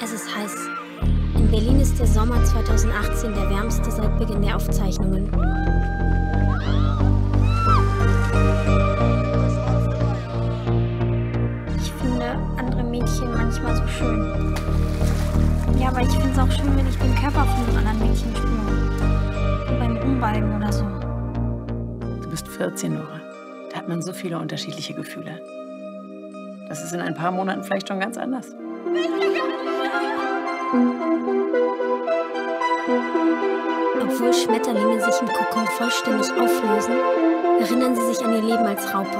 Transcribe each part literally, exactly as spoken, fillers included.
Es ist heiß. In Berlin ist der Sommer zweitausendachtzehn der wärmste seit Beginn der Aufzeichnungen. Ich finde andere Mädchen manchmal so schön. Ja, aber ich finde es auch schön, wenn ich den Körper von einem anderen Mädchen spüre. Beim Umbalgen oder so. Du bist vierzehn, Nora. Da hat man so viele unterschiedliche Gefühle. Das ist in ein paar Monaten vielleicht schon ganz anders. Obwohl Schmetterlinge sich im Kokon vollständig auflösen, erinnern sie sich an ihr Leben als Raupe.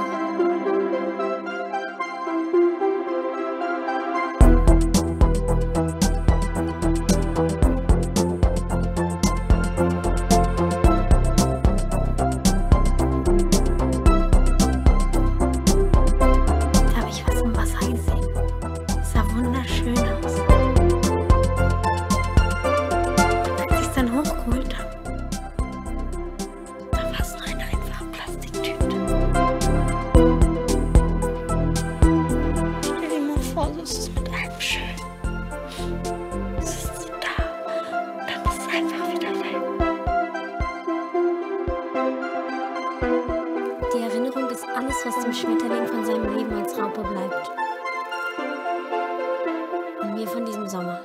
Da habe ich was im Wasser gesehen. Es sah wunderschön aus. Als ich es dann hochgeholt habe, da war es nur eine einfache Plastiktüte. Stell dir mal vor, so ist es mit allem schön. Es ist so da, dann ist es einfach wieder weg. Die Erinnerung ist alles, was dem Schmetterling von seinem Leben als Raupe bleibt. Und mir von diesem Sommer.